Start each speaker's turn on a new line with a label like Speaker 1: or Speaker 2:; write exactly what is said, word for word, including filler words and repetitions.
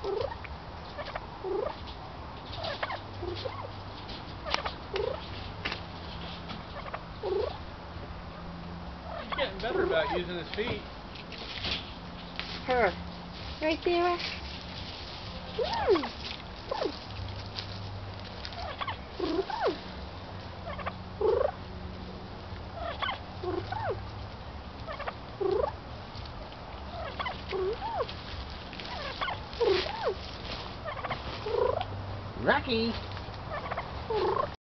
Speaker 1: He's getting better about using his feet.
Speaker 2: Her. Right there. Mm.
Speaker 3: Lucky.